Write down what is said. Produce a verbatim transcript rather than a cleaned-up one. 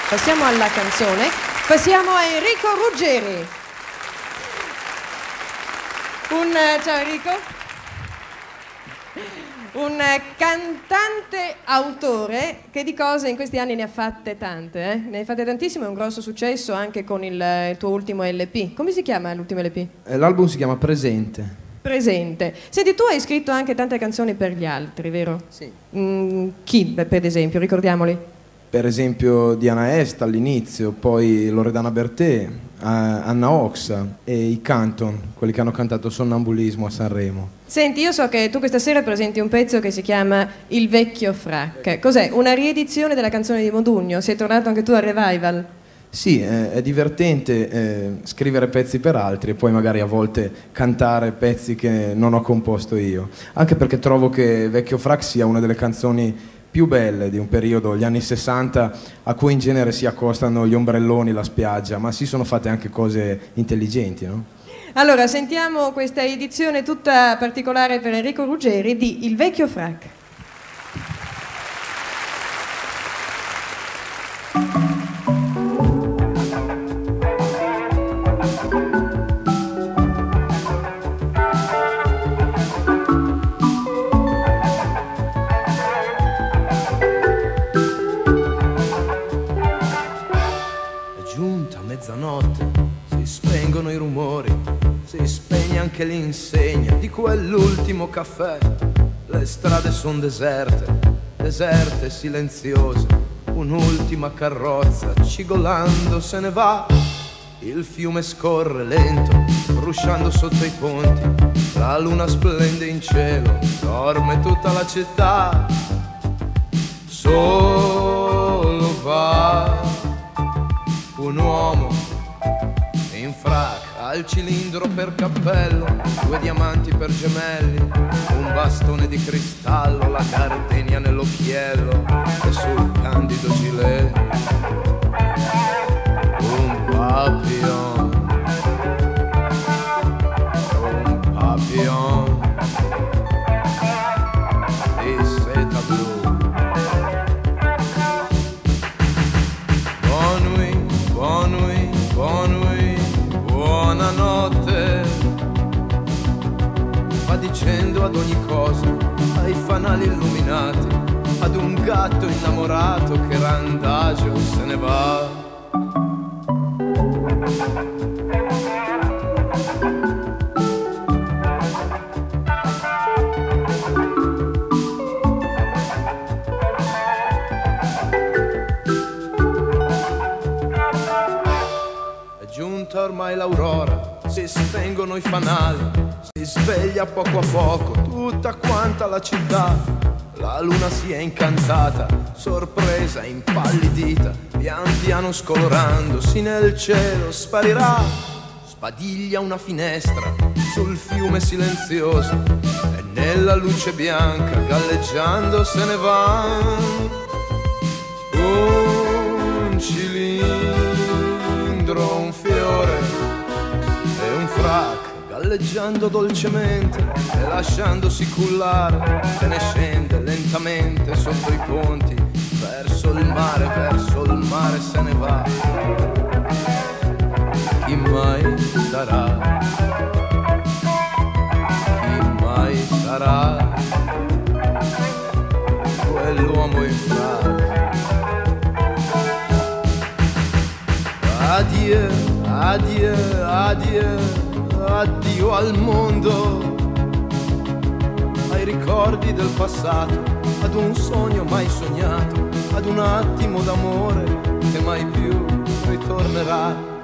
Passiamo alla canzone, passiamo a Enrico Ruggeri. Un, ciao Enrico. Un cantante autore che di cose in questi anni ne ha fatte tante, eh? Ne hai fatte tantissime, è un grosso successo anche con il, il tuo ultimo L P. Come si chiama l'ultimo L P? L'album si chiama Presente. Presente. Senti, tu hai scritto anche tante canzoni per gli altri, vero? Sì. Mm, chi, per esempio? Ricordiamoli. Per esempio Diana Est all'inizio, poi Loredana Bertè, Anna Oxa e i Canton, quelli che hanno cantato Sonnambulismo a Sanremo. Senti, io so che tu questa sera presenti un pezzo che si chiama Il vecchio frac. Cos'è? Una riedizione della canzone di Modugno? Sei tornato anche tu al revival? Sì, è, è divertente eh, scrivere pezzi per altri e poi magari a volte cantare pezzi che non ho composto io. Anche perché trovo che Vecchio frac sia una delle canzoni più belle di un periodo, gli anni sessanta, a cui in genere si accostano gli ombrelloni, la spiaggia, ma si sono fatte anche cose intelligenti, no? Allora, sentiamo questa edizione tutta particolare per Enrico Ruggeri di Il vecchio frac. Mezzanotte, si spengono i rumori, si spegne anche l'insegna di quell'ultimo caffè. Le strade son deserte, deserte, silenziose. Un'ultima carrozza cigolando se ne va. Il fiume scorre lento, rusciando sotto i ponti. La luna splende in cielo, dorme tutta la città. Solo va un uomo in frac, al cilindro per cappello, due diamanti per gemelli, un bastone di cristallo, la gardenia nell'occhiello e sul candido gilet un papillon, un papillon di seta blu. Buonanotte, va dicendo ad ogni cosa, ai fanali illuminati, ad un gatto innamorato che randagio se ne va. Ormai l'aurora, si spengono i fanali, si sveglia poco a poco tutta quanta la città. La luna si è incantata, sorpresa, impallidita, pian piano scolorandosi nel cielo sparirà. Sbadiglia una finestra sul fiume silenzioso e nella luce bianca galleggiando se ne va un cilindro, un fiore e un frac galleggiando dolcemente e lasciandosi cullare, se ne scende lentamente sotto i ponti verso il mare, verso il mare se ne va. Chi mai sarà? Chi mai sarà quell'uomo in frac? Addio, addio, addio, addio al mondo, ai ricordi del passato, ad un sogno mai sognato, ad un attimo d'amore che mai più ritornerà.